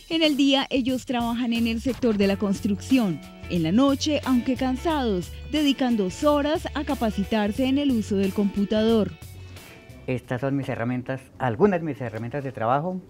En el día ellos trabajan en el sector de la construcción. En la noche, aunque cansados, dedican 2 horas a capacitarse en el uso del computador. Estas son mis herramientas, algunas de mis herramientas de trabajo.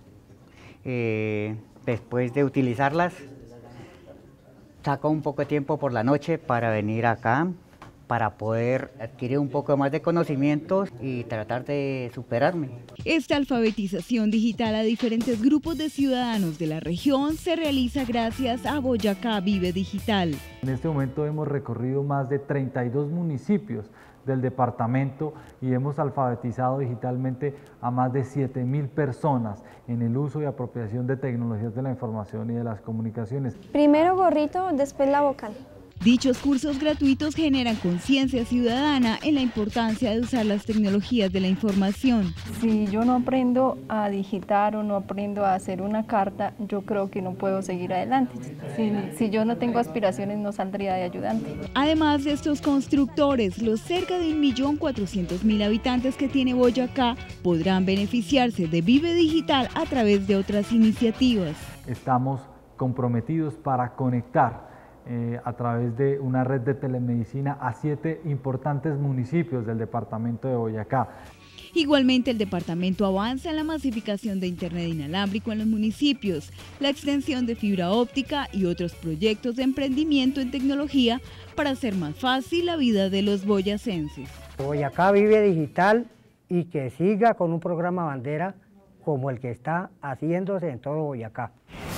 Después de utilizarlas, saco un poco de tiempo por la noche para venir acá, para poder adquirir un poco más de conocimientos y tratar de superarme. Esta alfabetización digital a diferentes grupos de ciudadanos de la región se realiza gracias a Boyacá Vive Digital. En este momento hemos recorrido más de 32 municipios del departamento y hemos alfabetizado digitalmente a más de 7.000 personas en el uso y apropiación de tecnologías de la información y de las comunicaciones. Primero gorrito, después la vocal. Dichos cursos gratuitos generan conciencia ciudadana en la importancia de usar las tecnologías de la información. Si yo no aprendo a digitar o no aprendo a hacer una carta, yo creo que no puedo seguir adelante. Si yo no tengo aspiraciones, no saldría de ayudante. Además de estos constructores, los cerca de 1.400.000 habitantes que tiene Boyacá podrán beneficiarse de Vive Digital a través de otras iniciativas. Estamos comprometidos para conectar a través de una red de telemedicina a 7 importantes municipios del departamento de Boyacá. Igualmente, el departamento avanza en la masificación de Internet inalámbrico en los municipios, la extensión de fibra óptica y otros proyectos de emprendimiento en tecnología para hacer más fácil la vida de los boyacenses. Boyacá Vive Digital y que siga con un programa bandera como el que está haciéndose en todo Boyacá.